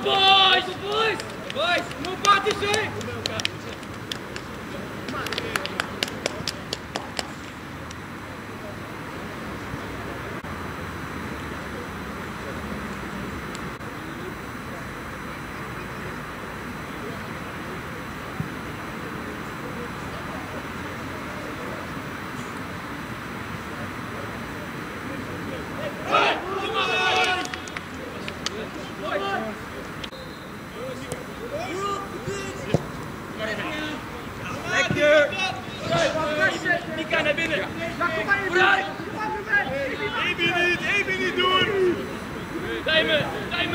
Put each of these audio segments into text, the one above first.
boys! Boys! Boys! No party, say! Mika naar binnen. Vooruit. Even niet doen. Diamond.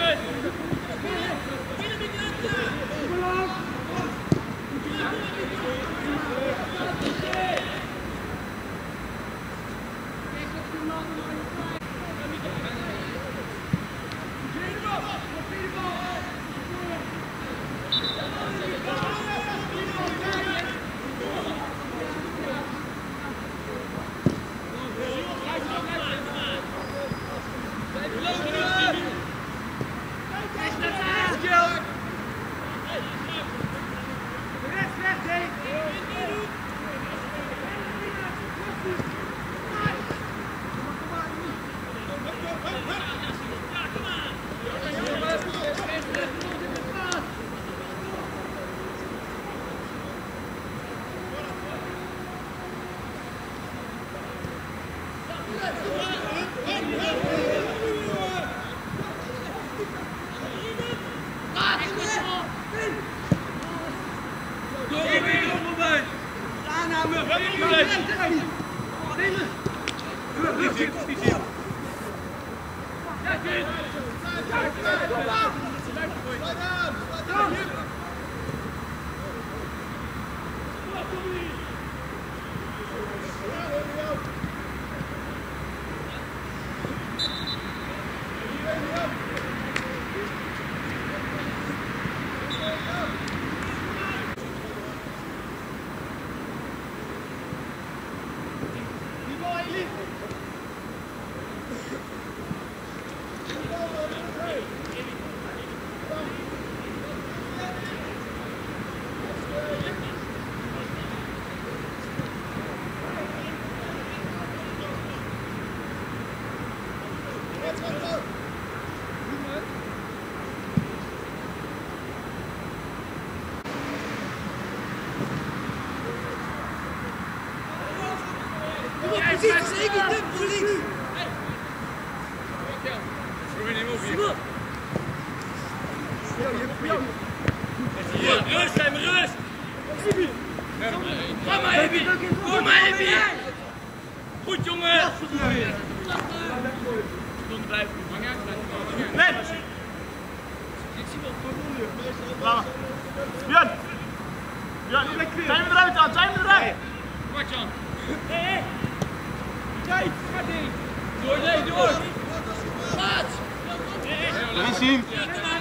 Rust, rust! Kom maar, Ebi! Kom maar, Ebi! Goed, jongen! Stond blijven. Len! Björn! Zijn we eruit aan? Zijn we eruit? Kom maar, Jan! Hé! Kijk! Ga die! Door! Plaats! Dat is hem!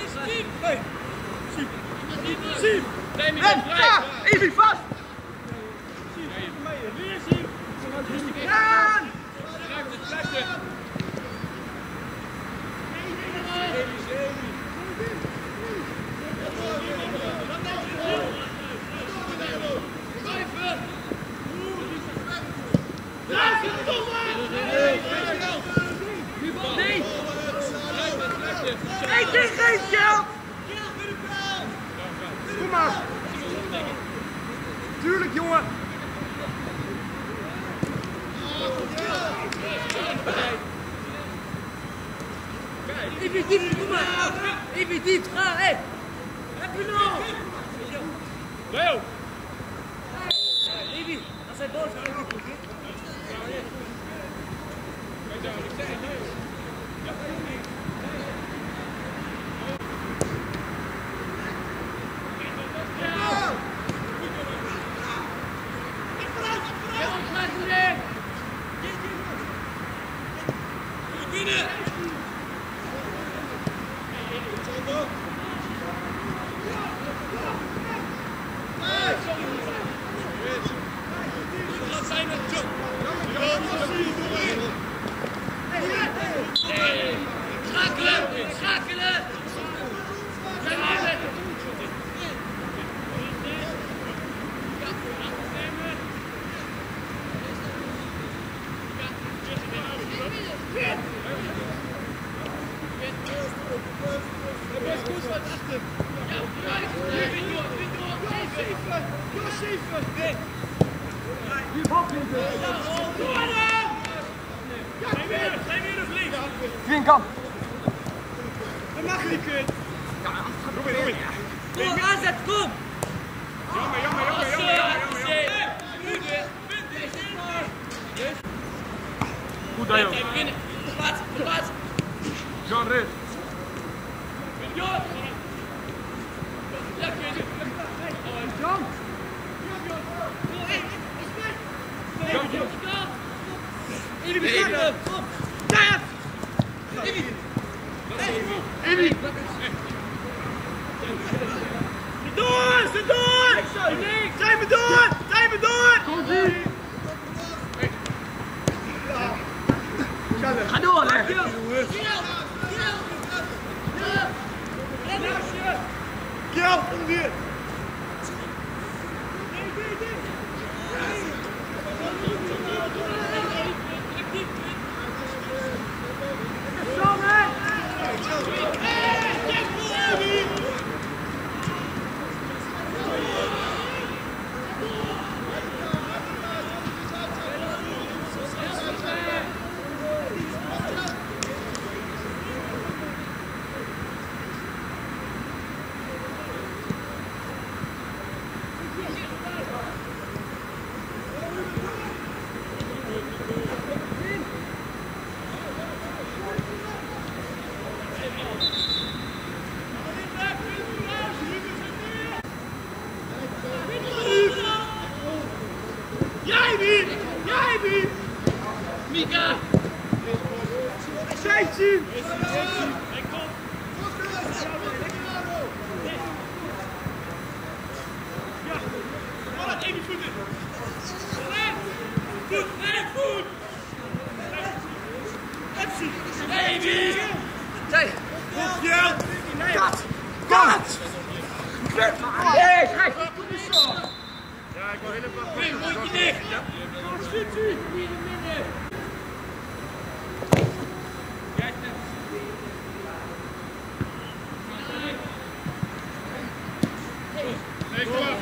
Sim! Len! Ja! Ebi, vast! Jan! Kom maar! Tuurlijk, jongen! Even diep, kom maar! Even diep, ga, hé! Heb je nog? Leo! Evi, als hij boos is, dan Klinkan. Dat mag niet, Kut. Kom, aanzet, kom! Jammer. Goed, Dayo. Plaats! John Rit. Ga door, hè! Kiel, ongeveer. Jij, Mika! Zijtje! Kat! Hé, schrijf! Ja, ik wil helemaal... Mondje dicht! Nee, kom maar.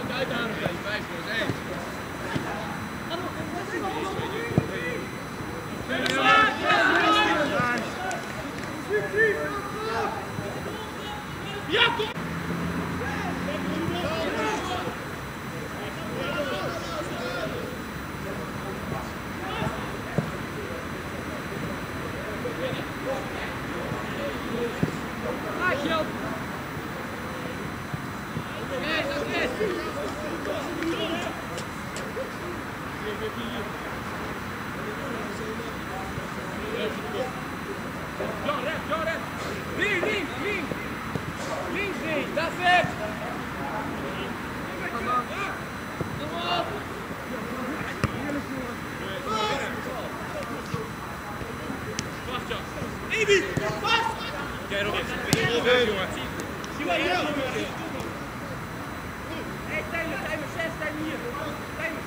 Ja, kom! Links, dat is het! Kom op! Vast, Jan. Ebi, vast! Kijk, Robin. Jongen. Zie maar hier. Hé, timer 6, timer hier. Timer.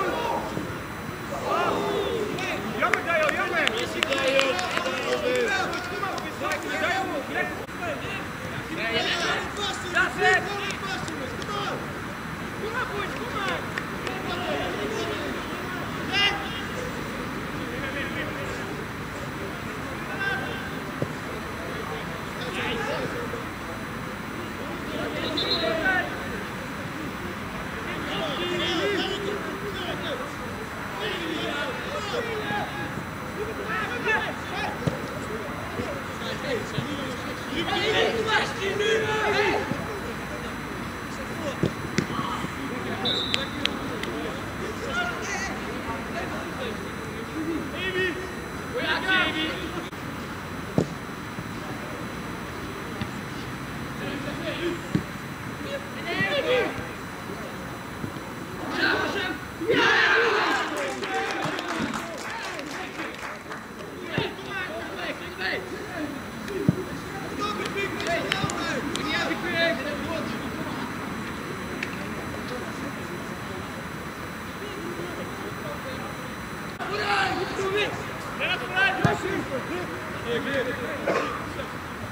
Jammer, Dayo, jammer. Dat is het! Kom maar, boys, kom maar.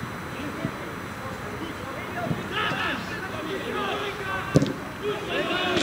Ja,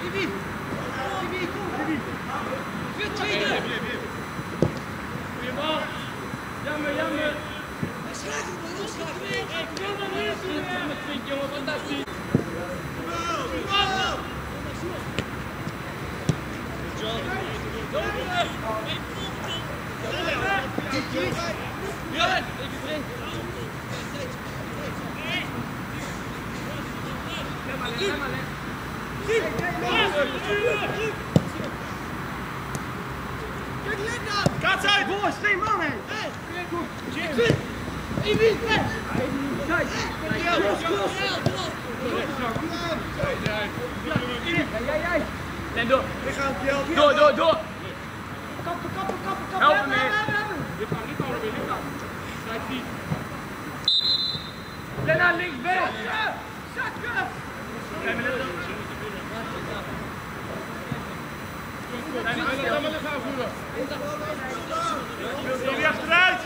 Ibi! Ibi, kom! Weer tweede! Goeie man! Jammer! Schrijf hem maar, schrijf hem! Met Fink, jongen, fantastisch! Ja, even drinken. Kaats uit! Boys, 2 man, hè! Ibi! Kijk! Jij! En door! Lichaam, Door! Kappen! Help hem mee! Dit kan weer, Schrijf die! Lennart, links weg! Zakken! Laat maar lichaam voelen! Wie achteruit!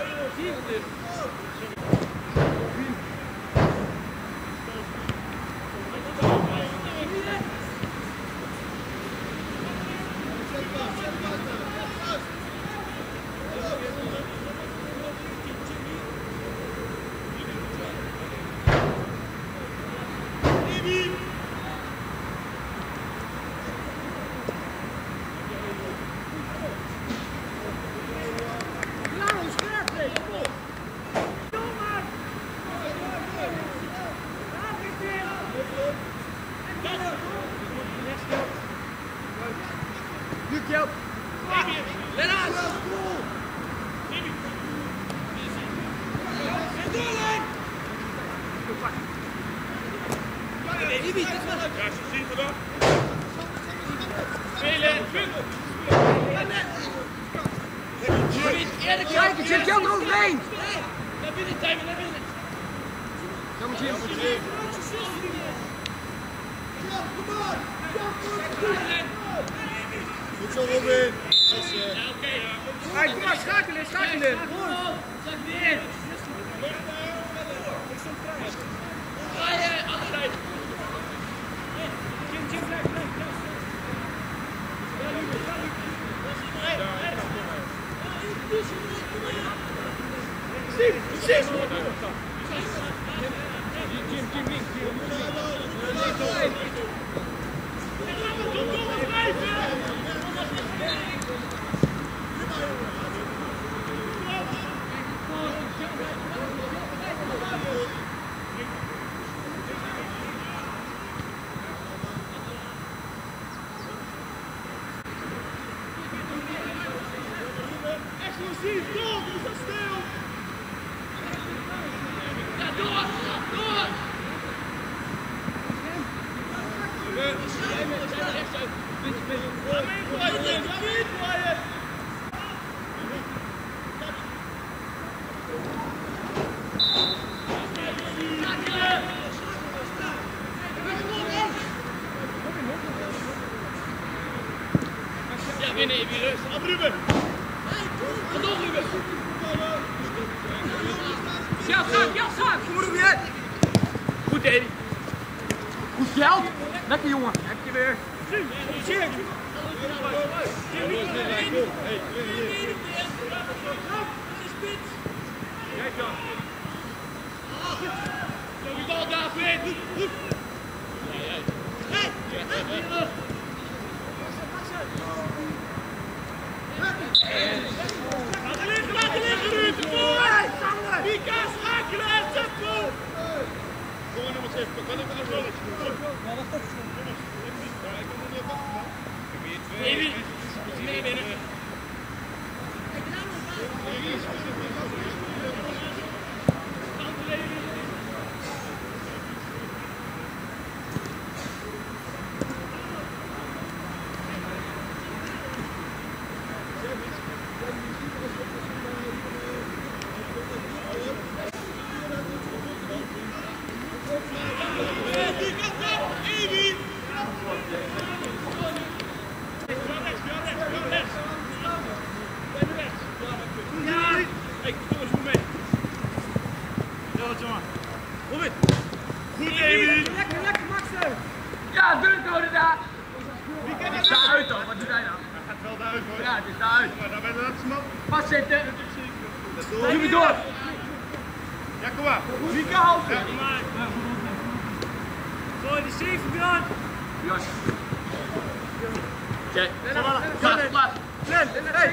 Kijk, het zit jou eroverheen! Naar binnen, Tijmen, naar binnen! Kom Jim! Goed zo, Robin! Hey, kom maar, schakelen! Jim, blijf! Explosief, door! Doe zo stil! Ja, door! Ja, binnen, even rust. Op Ruben! Ga door, Ruben! Ja, zaak! Kom er weer! Goed, Eddy. Goed geld! Lekker jongen! Heb je weer! Jim! Kijk dan. Zo, die bal, David! Laat liggen, Ruud! Mika, schakelen en tempo! Kom maar, nummer 7. Kan ik nog een rolletje doen? Ja, wacht op. Ik kan er niet op wachten. Eddy, mee binnen. het is daaruit. Maar dan ben je de laatste man. Vastzitten. Doe we door. Ja, kom maar. Mika halve. Ja. Zo, die 7 graan. Jas. Oké. Laat. Glenn, hey.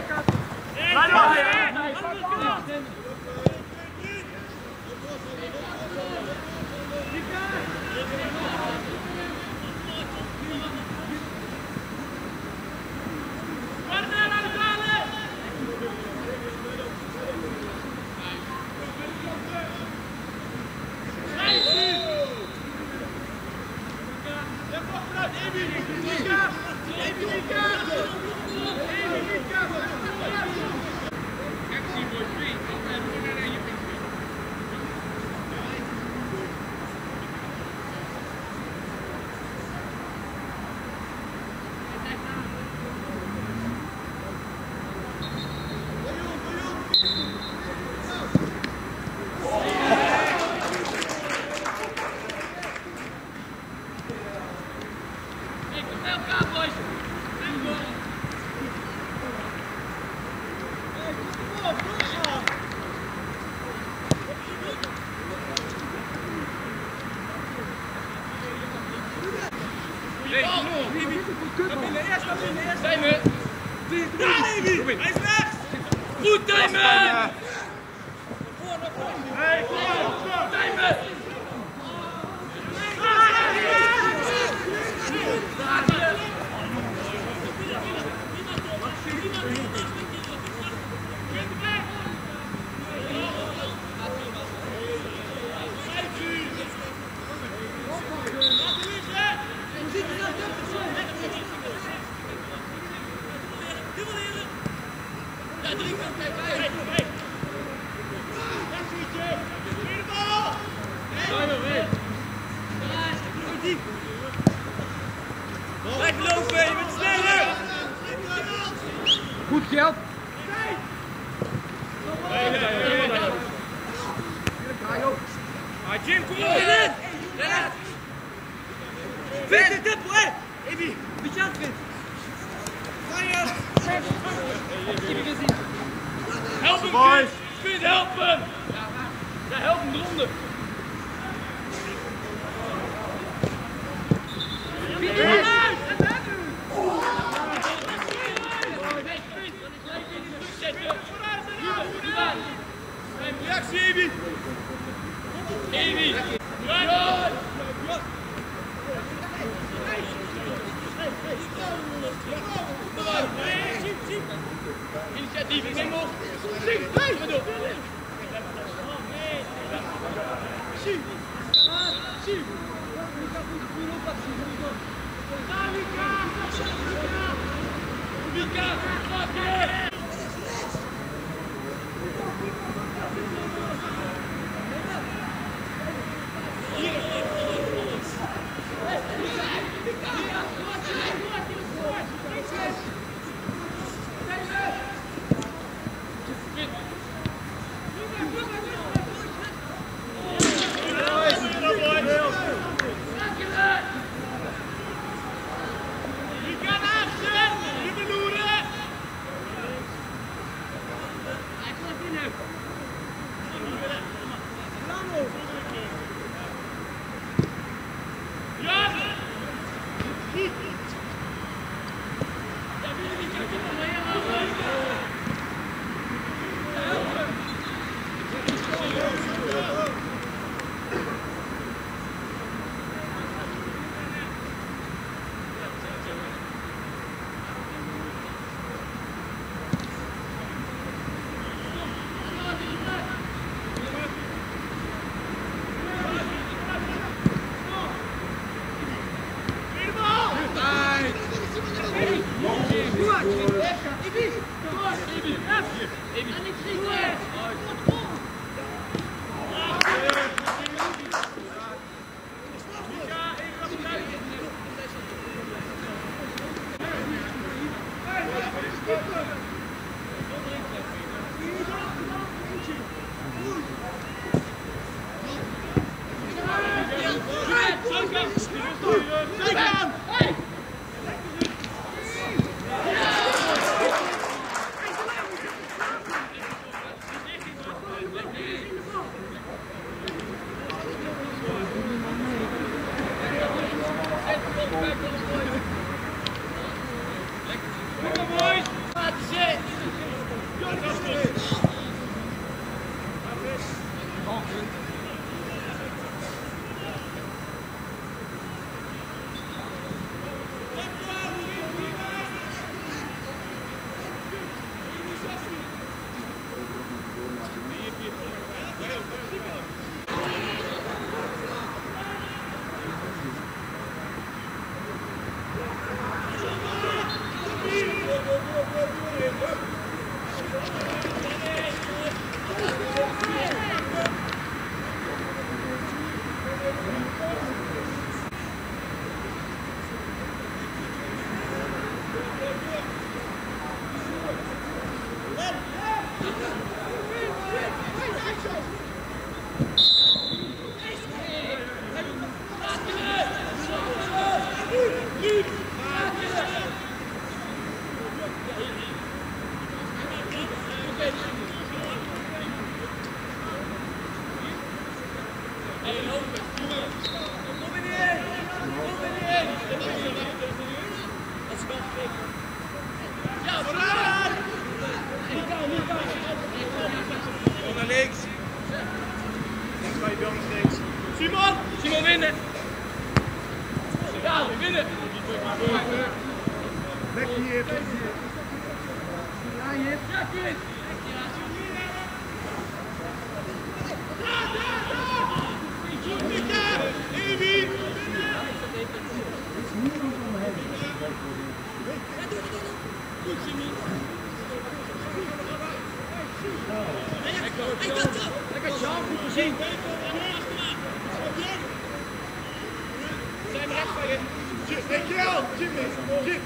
Hij is weg! Goed, Damon! Hey, kom maar! Damon! Blijf lopen, je bent sneller! Goed geld. Jim, kom op! Vind het tempo, hè? Ebi, beetje aan het vinden. Help hem, Chris! Chris, help hem! Ja, help hem eronder! Reactie, Ebi! Ebi! Ja! Initiatief, ik neem op! Blijf maar door! Mika, pak je! Simon winnen! Ja, we winnen! Weg hier! Ja, hier! Ja, Kurt! Lekker Jean, goed gezien! Zijn rechts bij je! Dankjewel! Jimmy! Jim!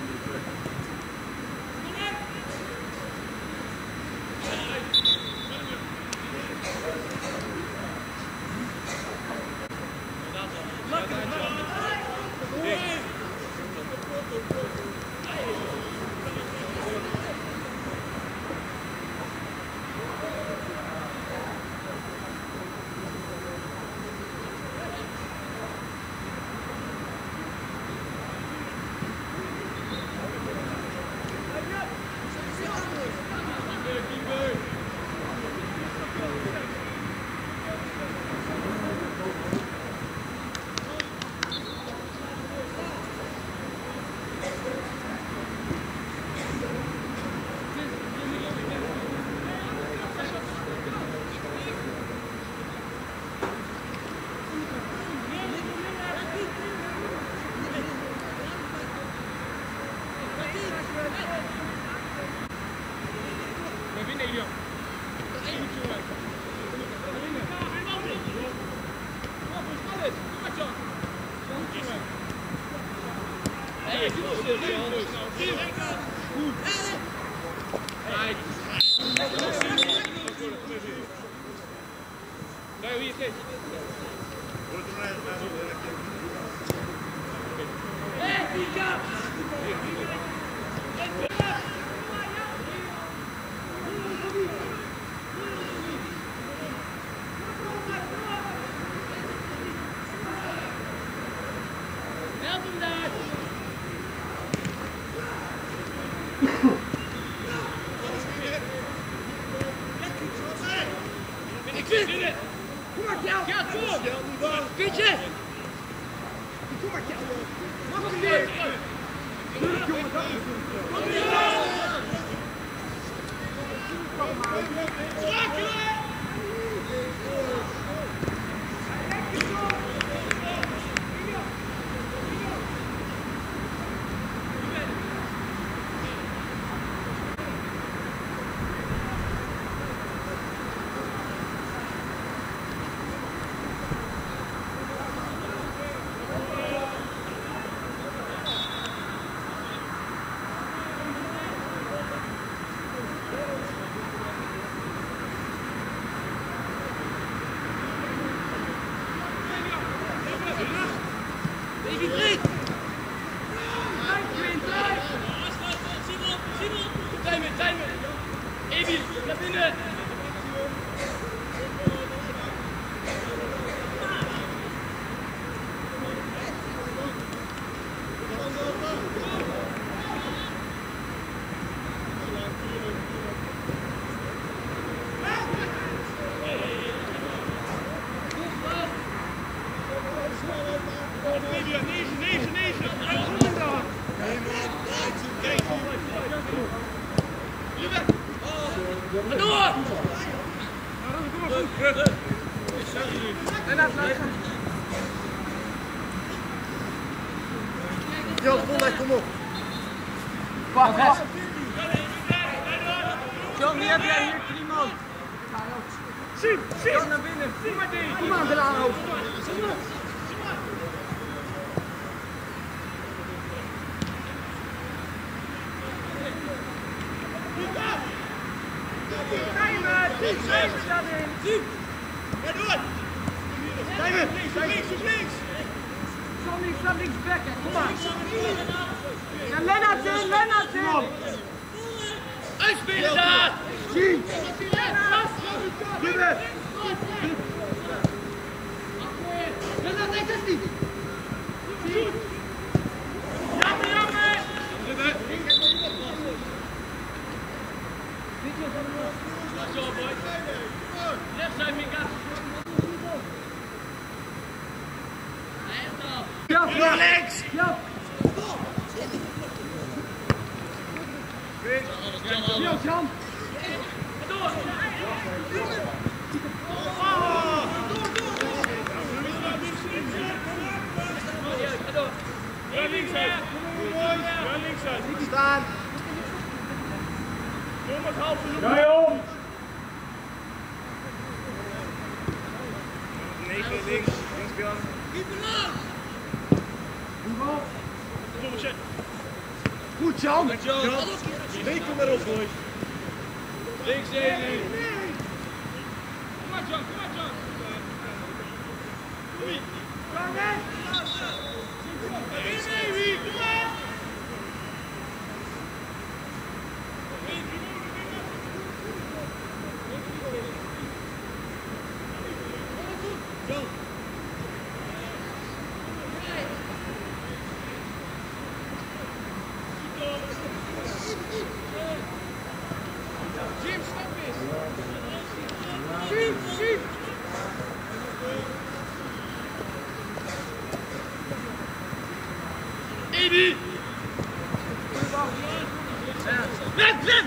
We winnen, Elian. Help hem daar! Ik vind het! Kom maar, Kjell! Ja, kom! Pietje! Kom maar, Kjell! Mag hem weer! Tuurlijk, jongen, dat is het! Kom maar! Even breed! Simon! Timer! Emil, naar binnen! Jo, kom op! Wacht! John, wie heb jij hier? 3 man. Zie! John naar binnen. Kom aan, Delano. Links! Zo links bekken, kom maar. Ja, Lennart in! Uitspelen daar! Zie! Ruben! Lennart, ik is niet! Jammer! Zo, boy. Left side, Mika. Ja, links! Ja! Jan! Door! Ja, links uit. Staan! Thomas, half uur. Ja, joh! 9 links Björn. Goed, Jan! Nee, kom maar op, boy. Links 1 nu. Kom maar, John. Jim, stop eens. Shoot! Ebi! Lem!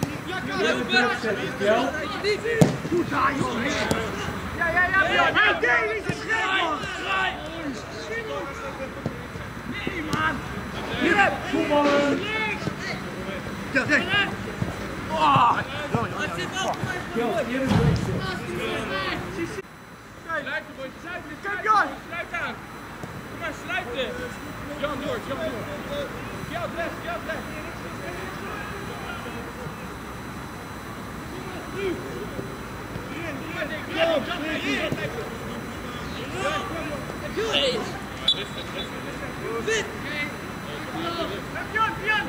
Goed daar, joh! Ja! Hey, Davy, is scherp, man! Nee, man! Hier! Voetballen! Ja, nee! Sluiten, boy. Sluiten. Kijk, Jan! Sluit aan. Kom maar, sluiten. Jan door. Geld weg. Jan!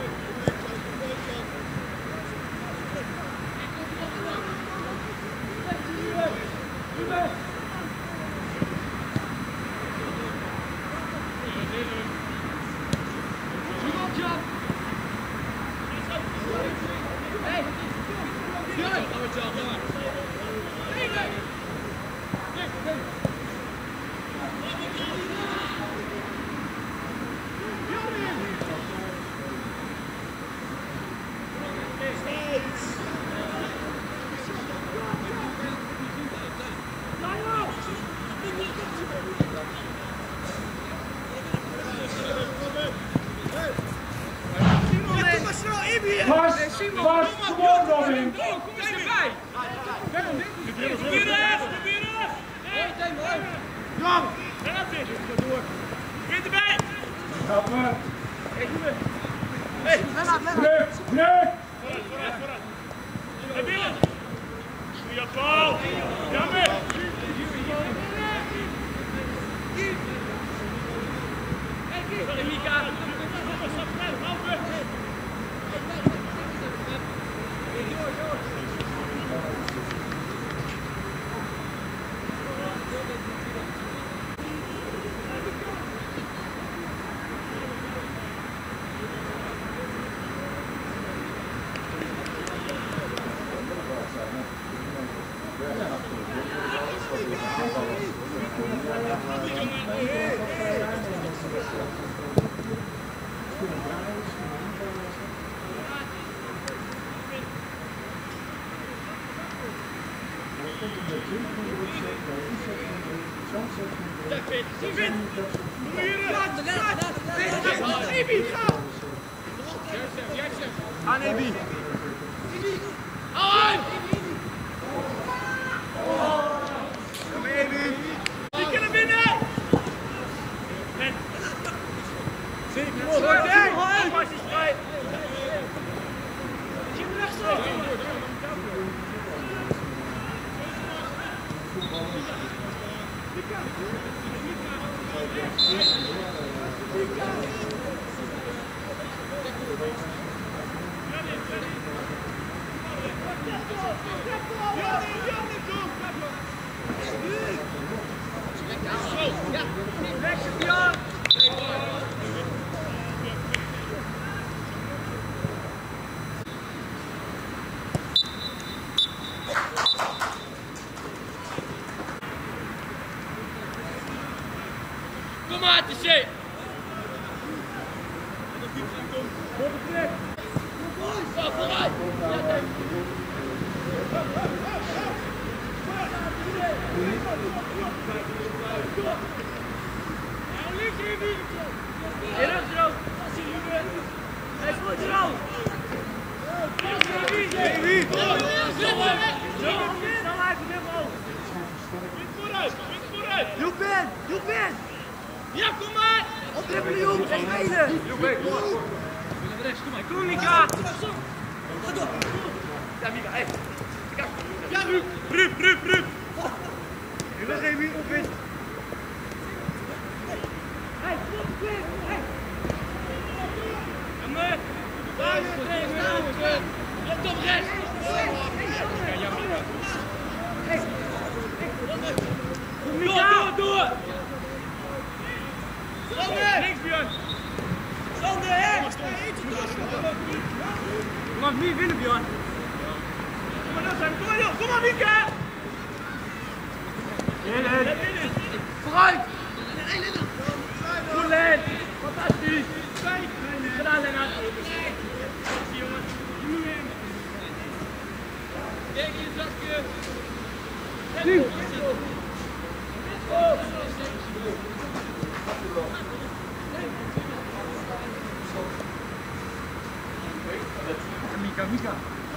Vast, gewoon Robin! Kom eens erbij! Probeer Jan! Begin erbij! Helpen! Lennart! Druk! Naar binnen. Goeie bal. Jammer. Sorry, Mika. Aan Ebi. Die kunnen winnen! Pas is vrij! Kom maar, Tiché! Vooruit! Joepin! Ja, kom maar! Opdribbelen, Joep! En spelen! Kom, Mika! Ja, Mika, hé! Ja, Ruud! Jullie geven hier op in. Hey, kom, Quinn! Hey! Let op rechts! Ja, Mika. Door! Sander! Links, Björn! Sander, hè! Je mag niet winnen, Björn! Kom maar, Mika! Vooruit! Goed, Len! Fantastisch! Gedaan, Lennart! Kijk in het zakje! Nu! Mika!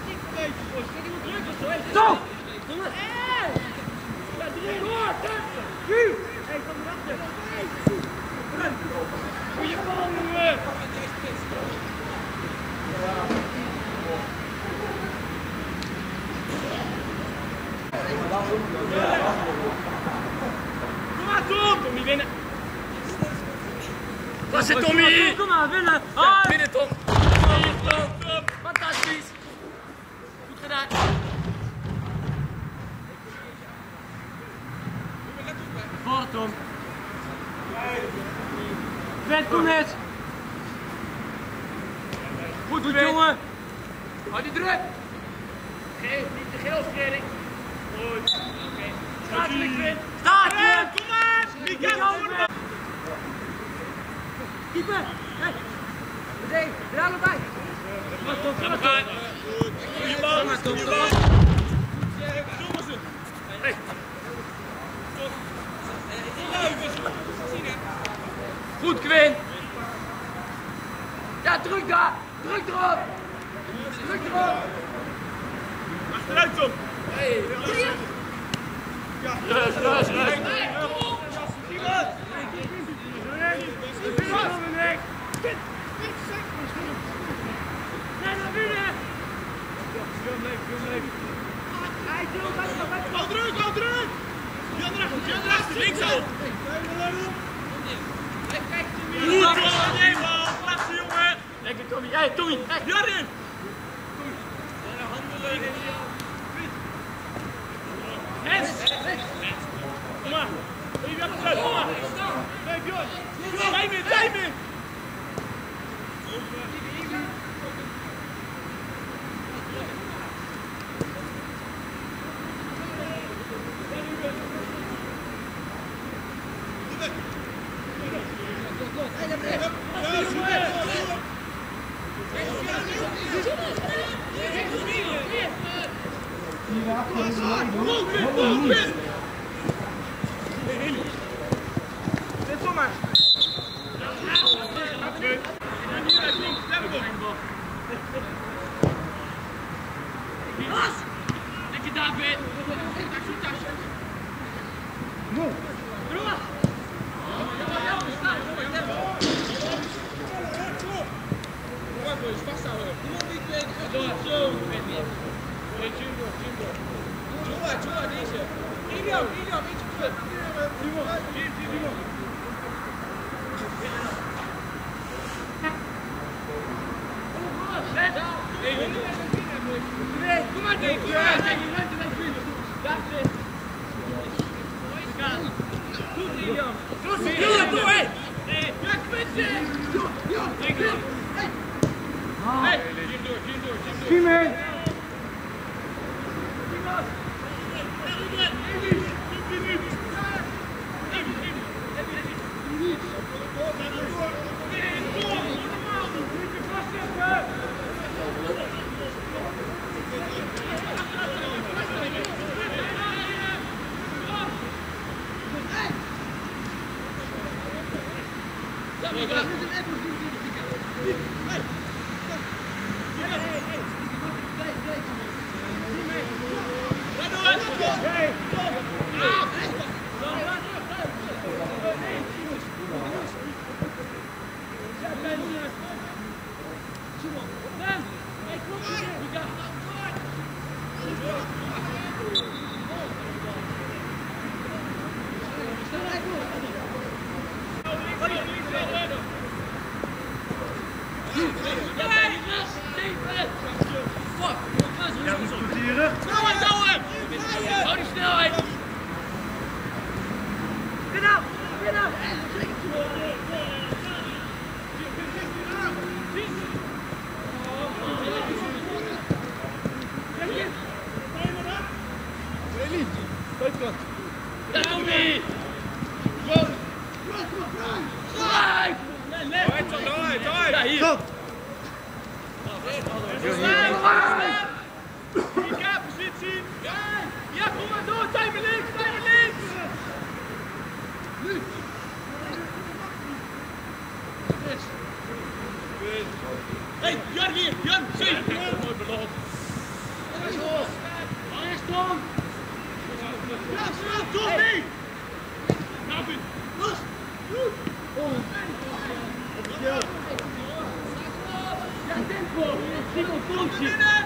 Zo! Kom maar! Ja, drie! Door! Nu! Hé, kom erachter! Goeie bal, jongen! Kom maar, Tom! Tommy, winnen! Was het, Tommy? Kom maar, winnen! Ja, winnen, Tom! Fantastisch! Goed gedaan! Voor Tom! Vet, kom eens! Goed, jongen! Hou die druk! Geef niet te geel, Frederik! Goed! Oké. Staatelijk, Quinn! Staatelijk! Kom maar! Mika! Keeper! Hey! Meteen, er aan erbij! Kom maar! Goeie bal! Goeie bal! Hey! Goed, Quinn! Ja, druk daar! Druk erop! Druk erop! Achteruit, Tom! Hey! Rust! Hou druk! Jan erachter! Links zo! Goed, plaatsen, jongen! Lekker, Tommy! Hey, Tommy! Jarin! Kom maar! Even achteruit, kom maar! Nee, Björn! Tijd meer! Kom maar! Dus vasthouden. Kom op, niet weg. Door, zo. Joa, deze. Iliam, iets terug. Kom maar, Dick. Jimmy! Hou die snelheid! Binnen! Dat doet hij! Ja, hier! Positie. Ja, kom maar door! Tijd me links! Hey, Jan hier, Jan, zie. Mooi beloond. Rechtsom! Ja, snel, toch niet. Nou, los. Ja, tempo! Zie op pootje! Binnen.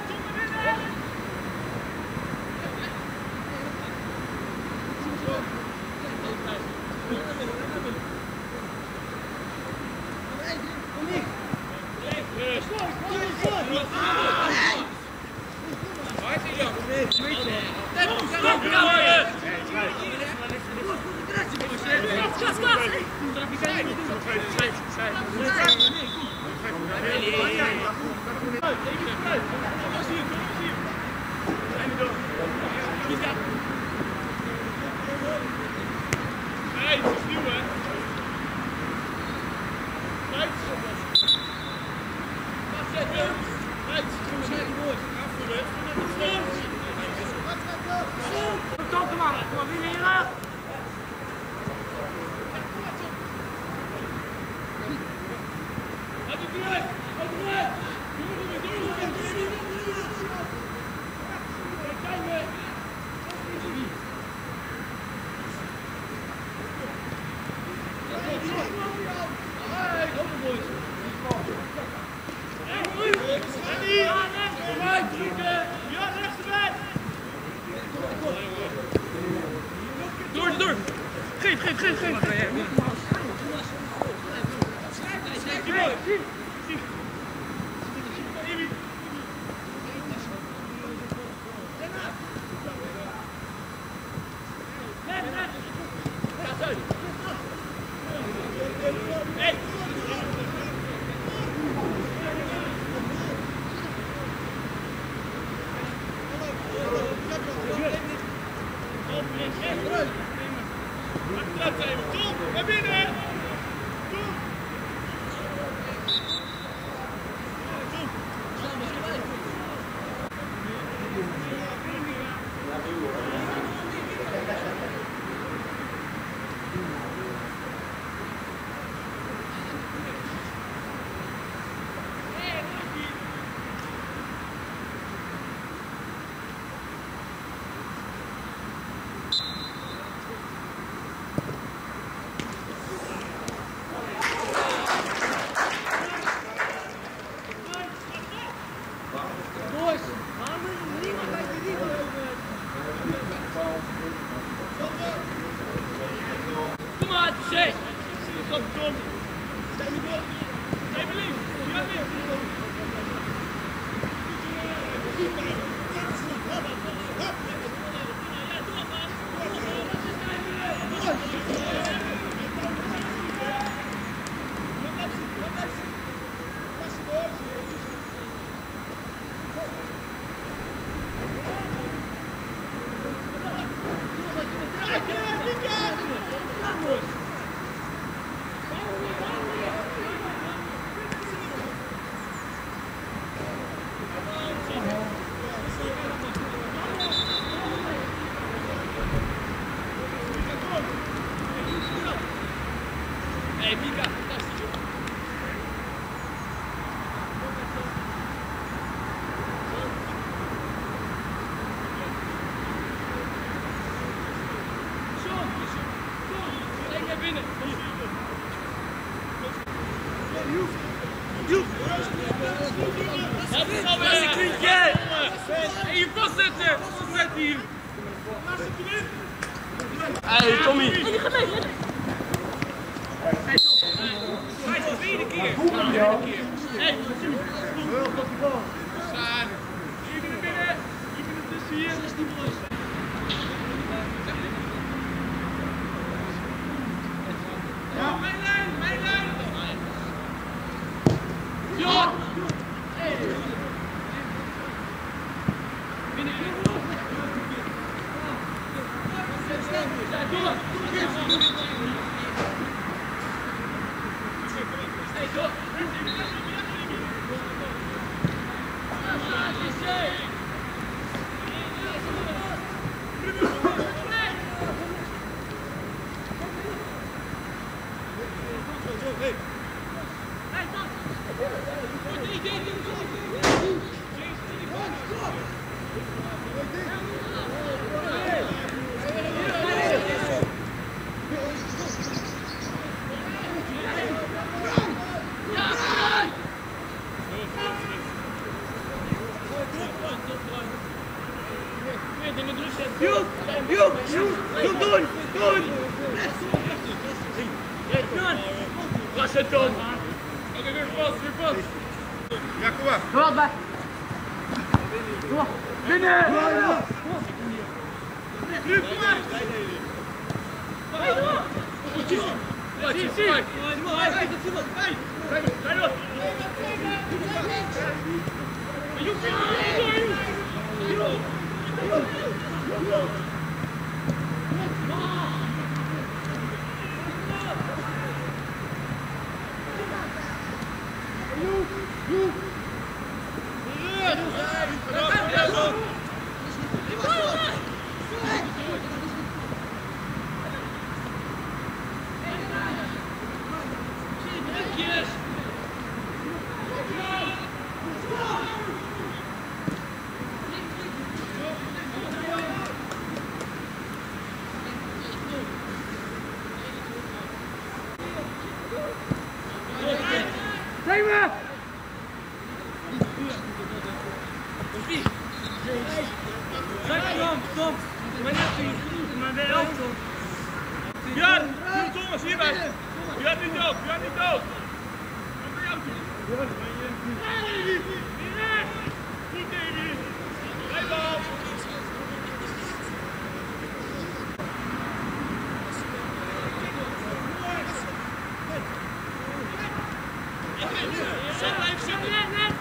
Door! Geef! Kom, naar binnen. Kom. Tom, Tom. Stay met Tom. Stay met links. Ja, links. Hey, Mika, fantastisch hoor. Kijk naar binnen. Dat is alweer een krietje. En je vastzetten. Zet hier. Hey, Tommy. Hey, je gaat mee. Hey, de tweede keer. Hey, staan. Even naar binnen. Even naar tussen hier. Ja, mijn lijn. Ja. Hey. Binnen. Ja, door. Hey, door. Doen! Was het dan? Oké, weer vast. Ja, kom maar. Doe wat bij. Binnen! Nu, kom maar. Hey, door! Zie. Zeg maar! Tom! Maar wel! Björn! Thomas, hierbij! Björn niet dood! Kom bij jou toe! Goed Davy! Blijf af! Zet blijf zitten!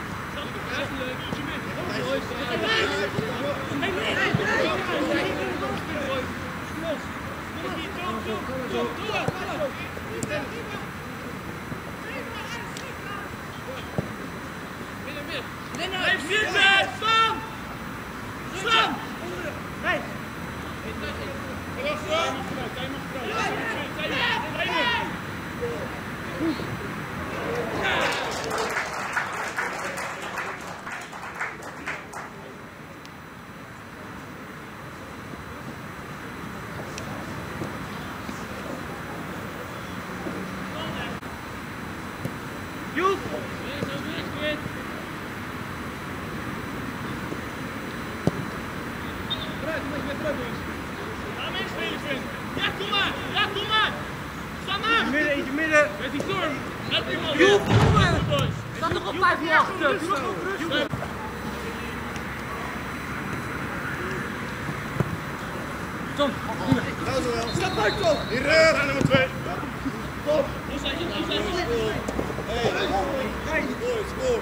Blijf zitten! Slam! Hey! Joep! Ja, kom maar! Sta maar! Rondje midden. Met die storm. Met die man. Joep, jongen. Staat nog op 5 achter. Doe nog op rustig. Tom. Stap uit, Tom! Hier, daar nummer 2. Tom! Hey, score.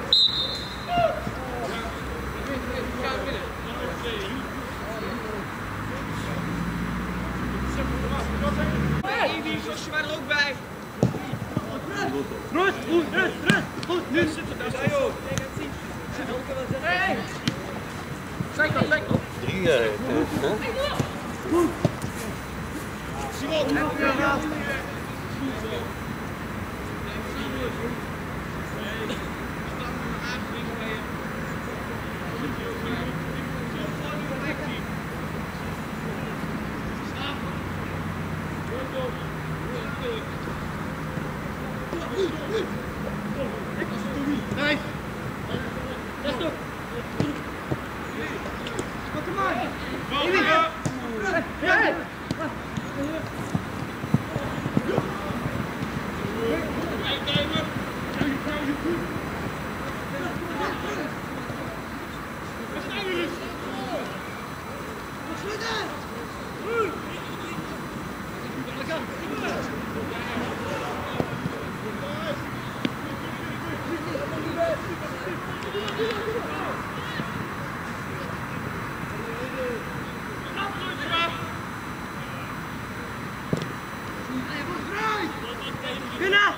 Hey, die Josje waren er ook bij. Rust, rust. Goed, nu. Daar joh. Hey. Zijkant. 3 jaar. Simon. Nice. Recht op. Wat hem aan. Hey. Binnen!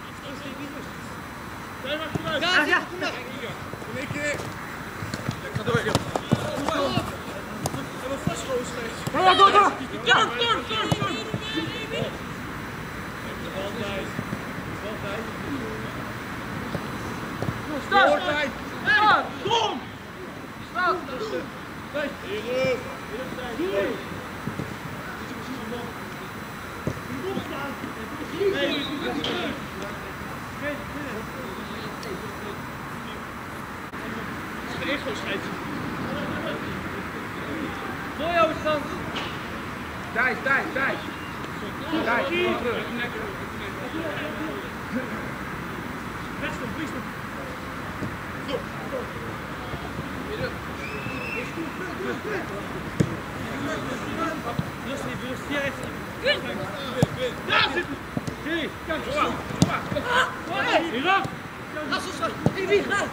Ja. In één keer. Ik ga door, joh. Hebben we vastgelozen geweest. Ja, door! Storm. Stop! Ja, kom! Stop! Hier. De eerste scheids. Mooi overstand. Thijs. Thijs, kom terug. Daar zit Zie, kijk. Hierop. Wie gaat?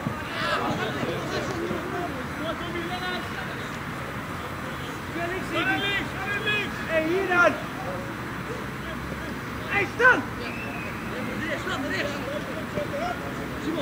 Links. Hé, hier dan. Hé, staan. Rechts. Simon.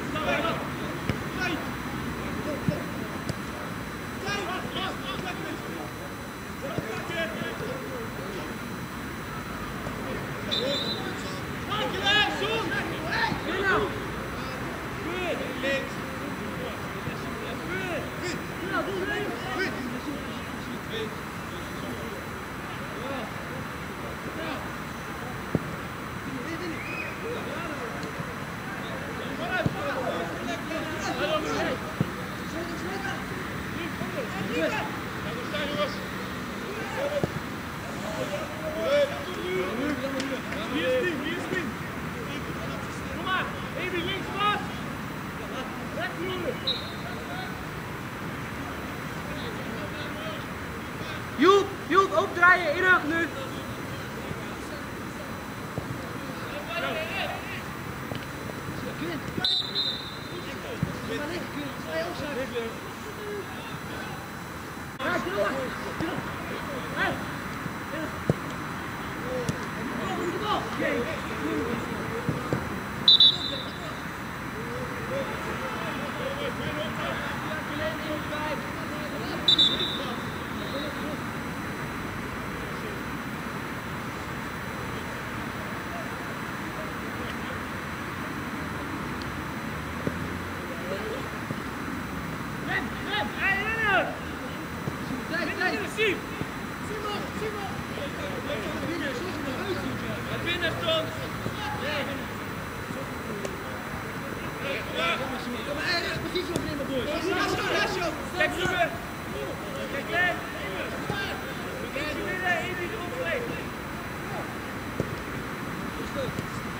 Joep, opdraaien, in rug nu. Kijk, Ruben! Kijk, Len! Kijk, Ruben!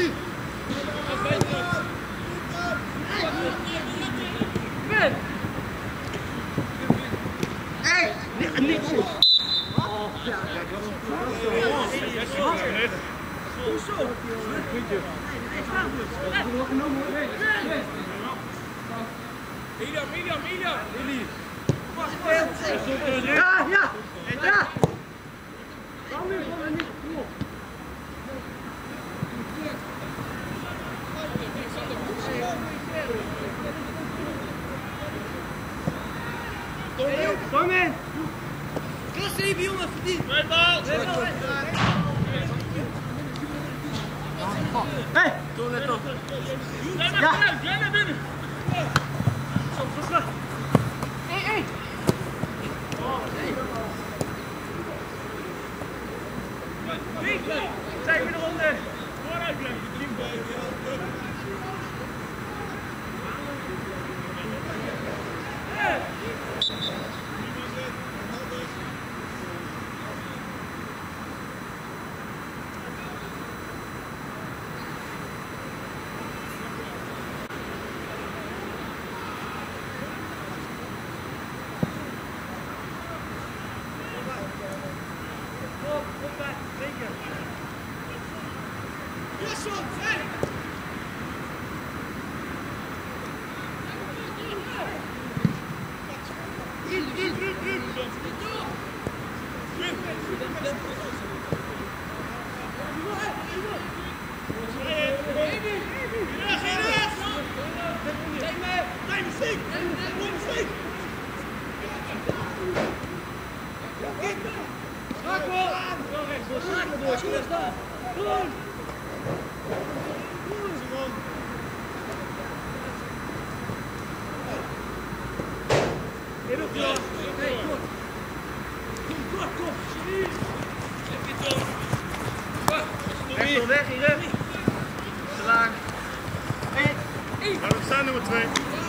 Kom in! Klas even jongen, verdien! Hé! Doe net op! Ja! Jij naar binnen! Zo, zo. Hé! Zeg me eronder! Vooruit blijven! Weg hier, te laag. We staan nummer 2.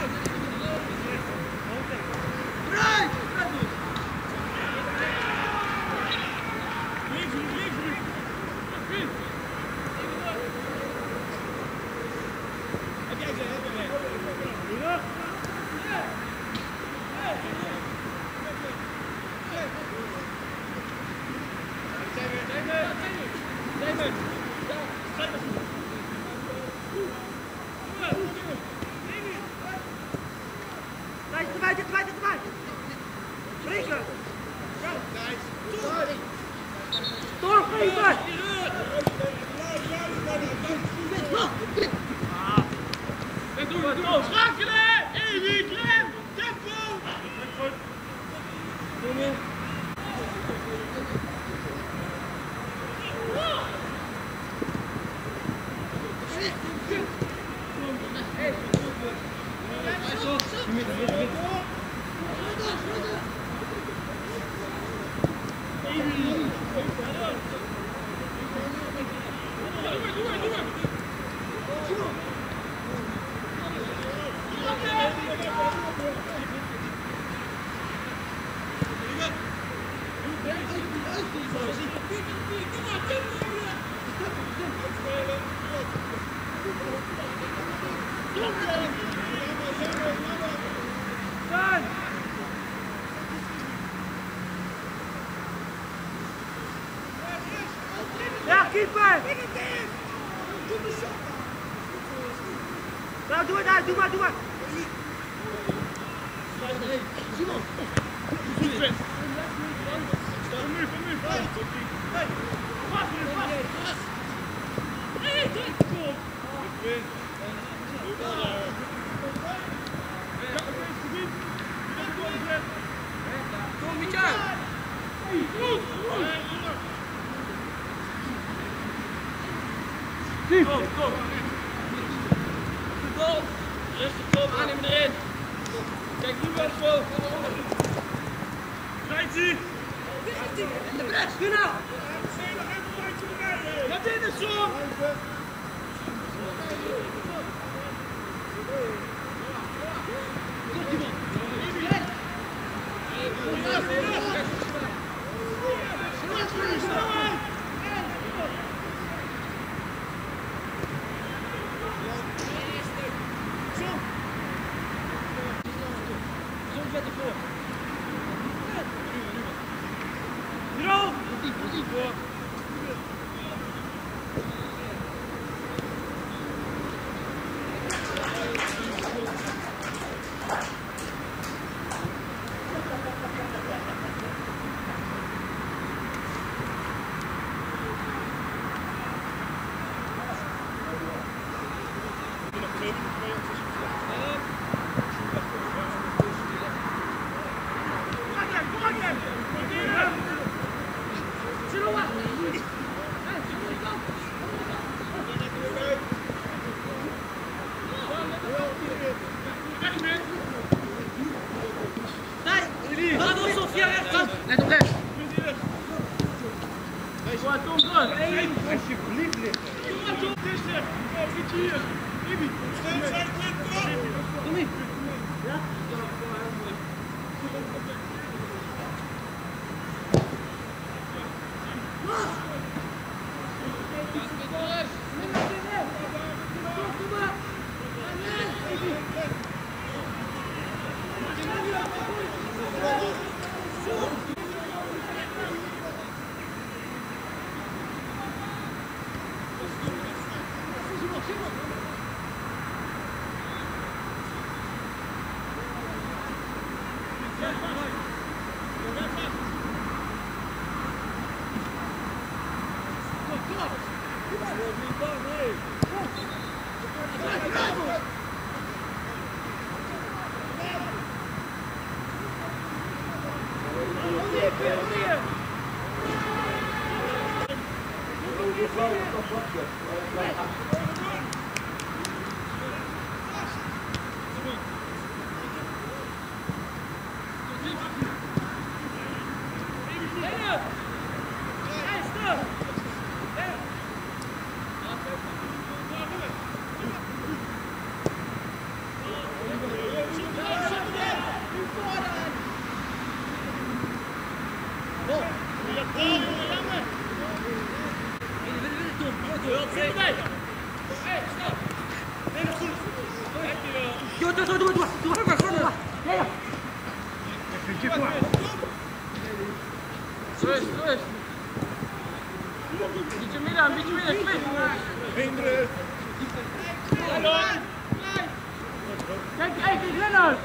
Ja, keeper! Nou, doe het uit, doe maar. Simon! Goed weg! Kom nu! Hey! Pas! Hey, kom! Kom, Micha! Goed! Kom! Goed goal! Rustig op, aannemen erin! Kijk nu wel zo! Rijtsie! En de bres, nu nou! Ga binnen, zo! Net op rechts. Kom, Tom, door. Alsjeblieft liggen. Kom in. Rust. Beetje midden, kwik. Kijk, Lennart!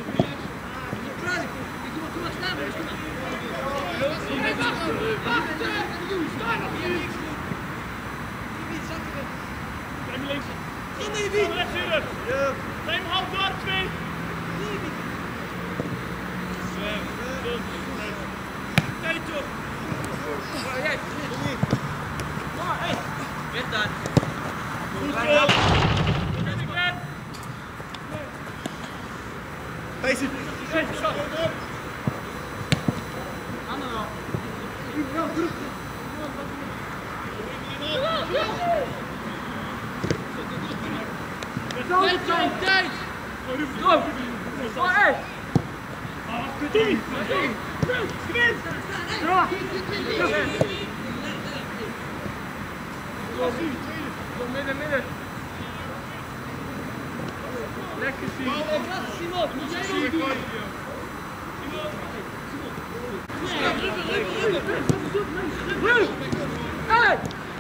Neem half door, 2. Tijd toch. Wit dan. Goed zo. Deze. Andere. Tijd! Kom! Oh, hey! Kom, midden. Lekker Simon! Hey!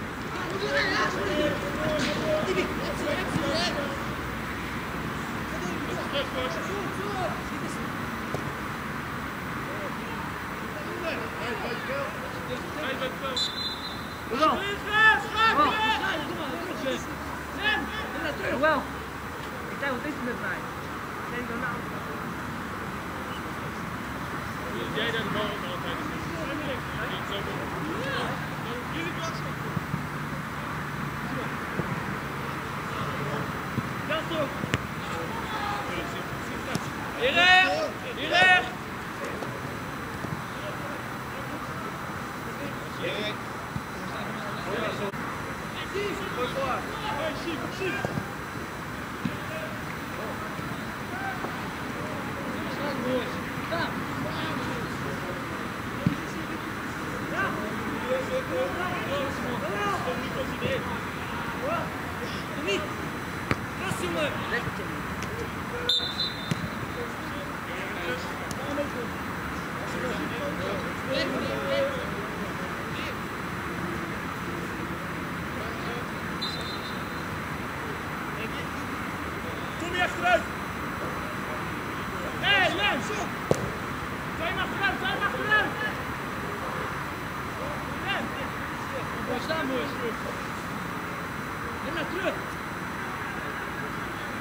Wel. Ik zei, wat is er met mij? Nee, dan nou. Jij daar de bal ook altijd niet zo jullie plaatsen. Dat toch? Hier recht! Tommy achteruit! Hé, Lens! Zijn achteruit! Lens! Staan, boys. En naar terug.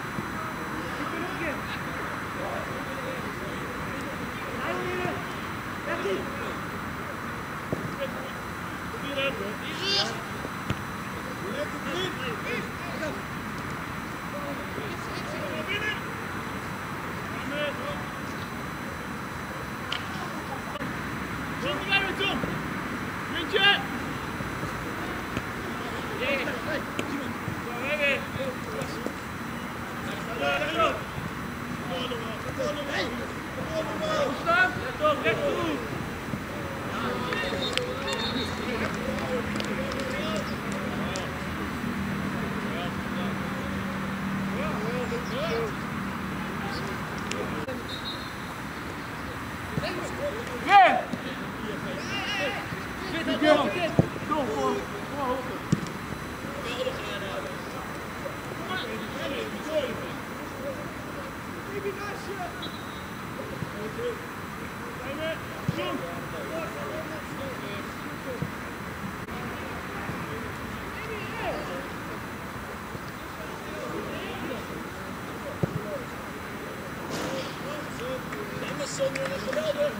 Geweldig!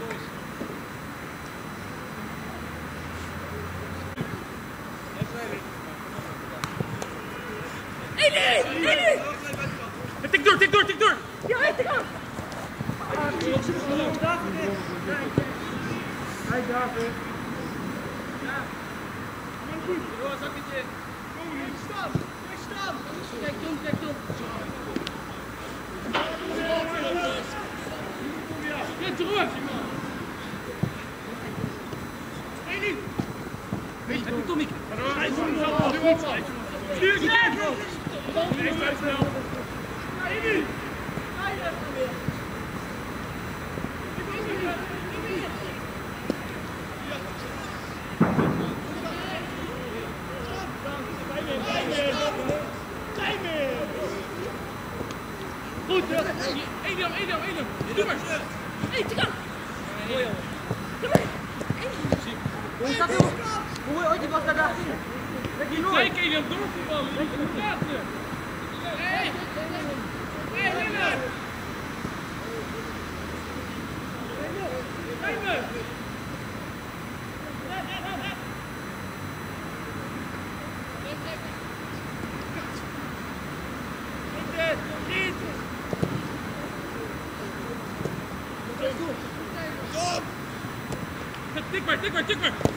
Tik door, tik door, tik door! Ja, tik aan! Hey David. Kijk Tom, kijk Tom. Get terug! Elie! Weet je, Tommy. Stuur je! Extra snel! Elie! Goed, Edam. Doe maar. Hé, tik aan. Mooi jongen. Kom maar. Hoe is dat jongen? Hoe ooit die was daar? Kijk hier nooit. Kijk Edam, doorvoetballen. Je moet plaatsen. Hé, Willem. Nemen. Tik maar.